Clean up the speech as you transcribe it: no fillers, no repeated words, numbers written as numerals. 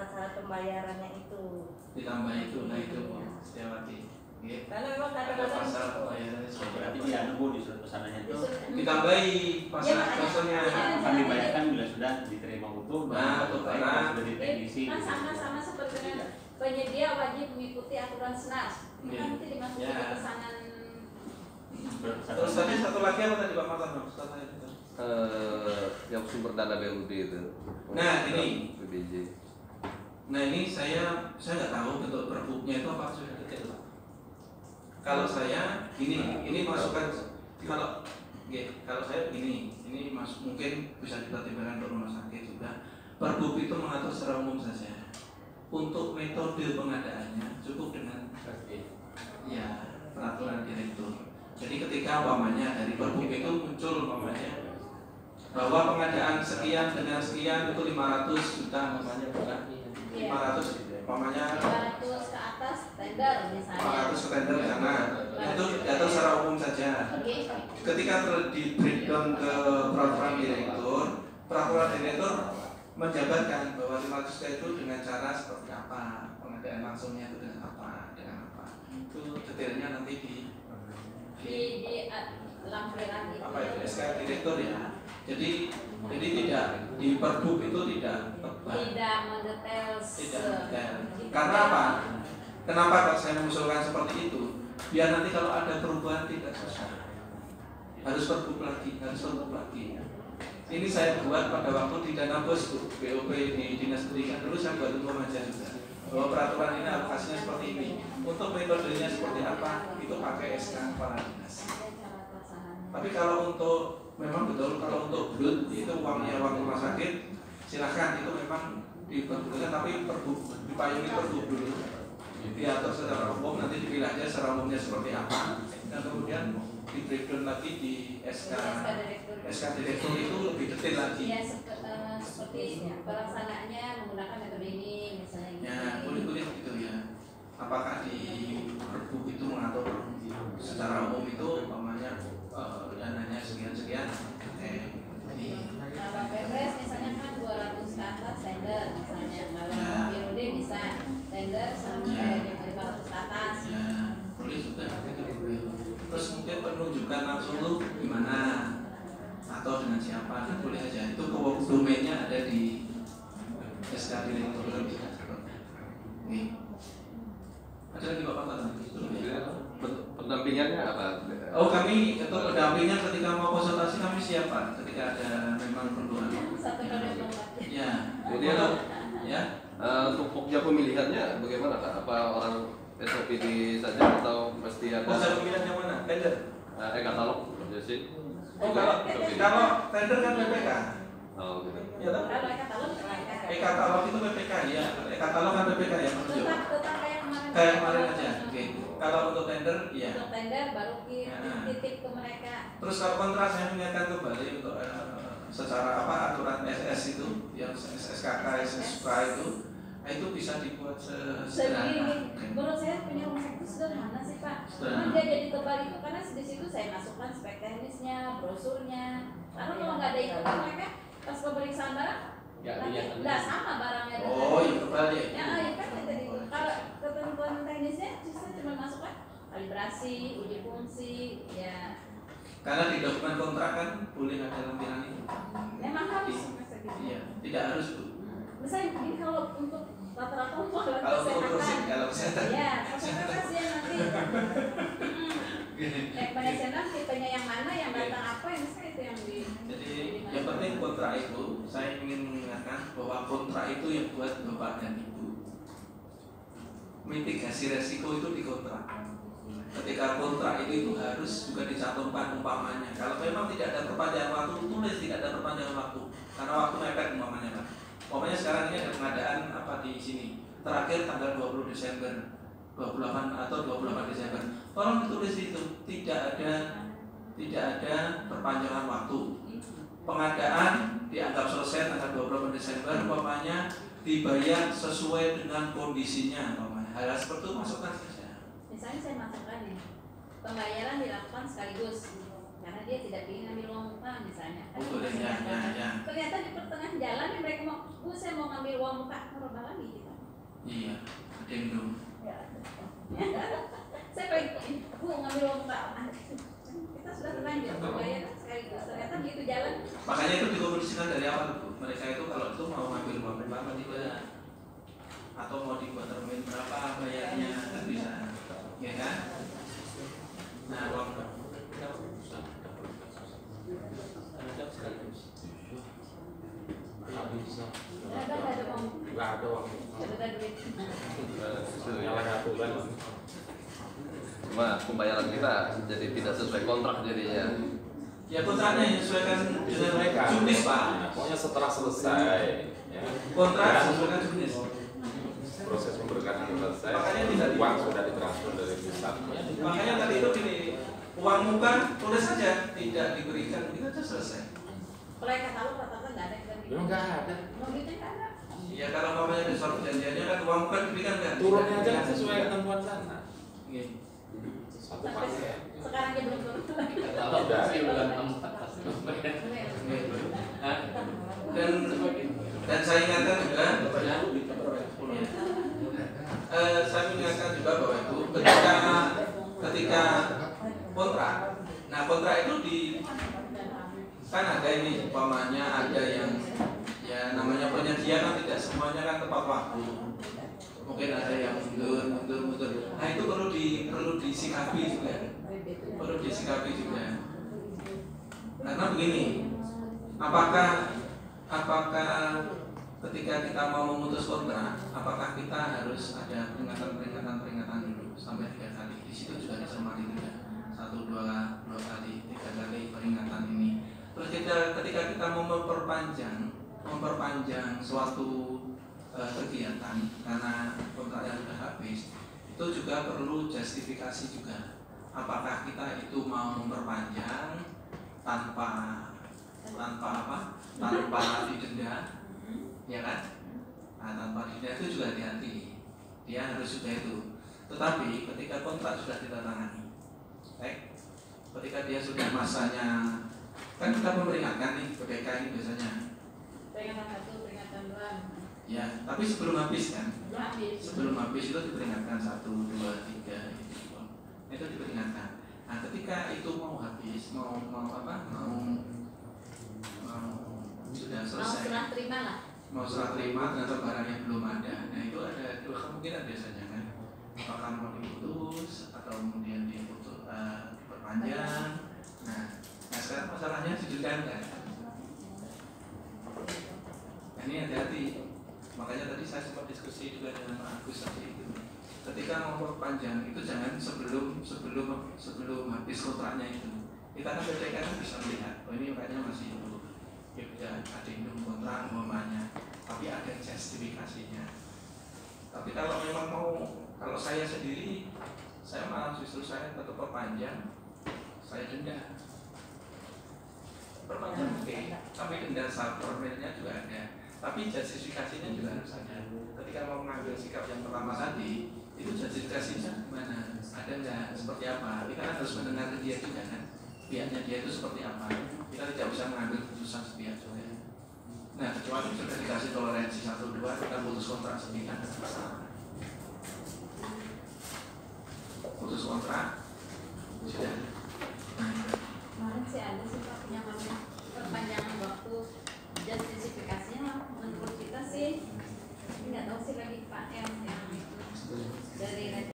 syarat-syarat pembayarannya itu. Ditambah itu, nah itu Setiawati. Karena memang Ada kadang-kadang pasal pembayarannya berarti dia nunggu di surat pesanannya itu ditambahi pasalnya akan dibayarkan bila sudah diterima utuh atau sudah diteknisi. Kan sama-sama seperti dengan penyedia wajib mengikuti aturan SNAS. Kan nanti dimasukin ke pesanan. Terus tadi satu lagi apa tadi Pak Martan? Yang sumber dana BUD itu. Nah ini PBJ. Nah ini saya nggak tahu bentuk perbuknya itu apa sudah detail Pak. Kalau saya ini masukan kalau saya ini mungkin bisa dipertimbangkan untuk rumah sakit juga. Perbuk itu mengatur secara umum saja. Untuk metode pengadaannya cukup dengan peraturan direktur. Jadi ketika umpamanya dari perbuk itu muncul umpamanya bahwa pengadaan sekian dengan sekian itu 500 juta umpamanya bukan 500 umpamanya 500 ke atas tender misalnya. 500 ke tender di sana. Itu diatur secara umum saja. Ketika di breakdown ke peraturan direktur menjabarkan bahwa 500 itu dengan cara seperti apa, pengadaan langsungnya itu dengan apa. Itu detailnya nanti di lampiran itu. apa itu SK direktur ya. Jadi tidak di perbuk itu tidak mendetail. Karena apa? Kenapa kalau saya mengusulkan seperti itu? Biar nanti kalau ada perubahan tidak susah. Harus perbuk lagi. Ini saya buat pada waktu di Dana Bos BOP di Dinas Pendidikan dulu saya buat umum aja juga. Bahwa peraturan ini alokasinya seperti ini. Untuk metodenya seperti apa? Itu pakai SK kepala dinas. Tapi kalau untuk memang betul kalau untuk brut itu uangnya uang rumah sakit silahkan itu memang diperbolehkan tapi dipayungi perbuk dulu diatur secara umum nanti dipilih aja secara umumnya seperti apa dan kemudian di breakdown lagi di SK direktur itu lebih detail lagi ya seperti pelaksanaannya menggunakan metode ini misalnya ya boleh gitu ya apakah di perbuk itu mengatur secara umum itu umpamanya dananya sekian kalau PPS misalnya kan 200 ke atas tender misalnya kalau BUD bisa tender sampai 500 ke atas boleh juga terus mungkin penunjukan langsung tuh gimana atau dengan siapa kan boleh aja itu domainnya ada di SK direktur ada lagi Bapak pendampingannya apa? Oh kami itu pendampingan ketika mau konsultasi kami siapa ketika ada memang perluan. Ya. Jadi untuk pokja pemilihannya bagaimana Kak? Apa orang SOPD saja atau mesti ada? Pokja pemilihan yang mana? Tender? Katalog aja sih. Oh kalau tender kan PPK. Oh gitu. Ya kan? Katalog itu PPK ya. Katalog kan PPK ya. Tetap kayak kemarin aja. Oke. Kalau untuk tender, ya. Untuk tender baru titip ke mereka. Terus kalau kontrak saya mengingatkan kembali untuk secara aturan SS itu, yang SKK, SSK itu bisa dibuat sederhana. Menurut saya punya rumah sakit itu sederhana sih Pak. Karena dia jadi tebal itu karena di situ saya masukkan spek teknisnya, brosurnya. Karena kalau nggak ada itu kan mereka pas pemeriksaan barang nggak sama barangnya. Oh iya kembali. Ya kan tadi kalau ketentuan teknisnya saya cuma masukkan kalibrasi, uji fungsi, ya. Karena di dokumen kontrak kan boleh ada lampiran itu. Memang harus. Iya, tidak harus Bu. Misalnya ini kalau untuk rata-rata untuk kalau kesehatan. Kalau kesehatan. Ya, pasien nanti. Nasional tipenya yang mana, yang datang apa, yang itu yang di. Jadi yang penting kontrak itu, saya ingin mengingatkan bahwa kontrak itu yang buat Bapak dan Ibu. Mitigasi resiko itu di kontrak. Ketika kontrak itu harus juga dicantumkan umpamanya. Kalau memang tidak ada perpanjangan waktu, tulis tidak ada perpanjangan waktu. Karena waktu mepet umpamanya Pak. Umpamanya sekarang ini ada pengadaan apa di sini. Terakhir tanggal 20 Desember 28 atau 28 Desember. Tolong ditulis itu tidak ada perpanjangan waktu. Pengadaan dianggap selesai tanggal 28 Desember umpamanya dibayar sesuai dengan kondisinya umpamanya. Hal seperti itu masukkan saja. Misalnya saya masukkan ya, pembayaran dilakukan sekaligus. karena dia tidak ingin ambil uang muka misalnya. Kan ya. Ternyata di pertengahan jalan nih mereka mau, saya mau ngambil uang muka, merubah lagi kita. Iya, adendum. Ya. Saya pengen, ngambil uang muka. Kita sudah terlanjur bayar sekaligus. Ternyata begitu jalan. Makanya itu dikomunikasikan dari awal Bu. Mereka itu kalau itu mau ngambil uang berapa tidak, atau mau dibuat termin berapa bayarnya kan bisa, ya kan? Nah, uang cuma pembayaran kita jadi tidak sesuai kontrak jadinya. ya kontraknya menyesuaikan dengan jurnis Pak. Pokoknya setelah selesai ya, Kontrak sesuaikan jurnis. proses pemberkasan selesai, Makanya tidak uang sudah ditransfer dari pusat. Makanya tadi itu gini, uang muka tulis saja tidak diberikan, itu saja selesai. Kalau yang katalog rata-rata nggak ada yang Memang nggak ada. mau gitu nggak ada. Ya kalau namanya di surat perjanjiannya kan uang muka diberikan kan? Turunnya aja kan sesuai ketentuan sana. Iya. Satu paket. Sekarang dia belum turun lagi. Sudah. Dan saya ingatkan juga, saya mengingatkan juga bahwa itu ketika kontrak, nah kontrak itu kan ada ini umpamanya ada yang ya namanya penyedia kan tidak semuanya kan tepat waktu, mungkin ada yang mundur. Nah itu perlu disikapi juga, karena begini, apakah ketika kita mau memutus kontrak, apakah kita harus ada peringatan dulu sampai 3 kali? Di situ juga dicermati tidak 1, 2 kali, 3 kali peringatan ini. Terus ketika kita mau memperpanjang suatu kegiatan karena kontraknya sudah habis, itu juga perlu justifikasi juga. Apakah kita itu mau memperpanjang tanpa didenda, ya kan? Nah, tanpa didenda itu juga hati-hati, dia harus juga itu. Tetapi ketika kontrak sudah ditandatangani, ketika dia sudah masanya, kan kita memperingatkan nih PPK ini biasanya. Peringatan 1, peringatan 2. Ya, tapi sebelum habis kan? Sebelum habis itu diperingatkan 1, 2, 3 itu diperingatkan. Nah, ketika itu mau habis, mau sudah selesai. Mau serah terima ternyata barangnya belum ada. Nah, itu ada 2 kemungkinan biasanya kan. Apakah mau diputus atau kemudian diperpanjang. Nah, sekarang masalahnya dijadikan kan. Nah, ini hati-hati. Makanya tadi saya sempat diskusi juga dengan Pak Agus tadi itu. Ketika mau perpanjang itu jangan sebelum habis kontraknya itu. Kita kan PPK kan bisa melihat, oh ini kayaknya masih ya ada induk kontrak umpamanya, tapi ada justifikasinya. Tapi kalau memang kalau saya sendiri, saya malah justru saya tetap perpanjang, saya denda. Perpanjang oke, tapi denda permennya juga ada. Tapi justifikasinya juga harus ada. Ketika mau mengambil sikap yang pertama tadi, itu justifikasinya gimana? Ada nggak? Seperti apa? Kita kan harus mendengar dia juga kan. Pihaknya dia itu seperti apa? Kita tidak bisa mengambil keputusan sepihak juga. Nah, kecuali sudah dikasih toleransi 1, 2, kita putus kontrak sepihak. Putus kontrak sudah. kemarin sih ada sih Pak yang namanya perpanjangan waktu, justifikasinya menurut kita sih nggak tahu sih lagi Pak M yang itu dari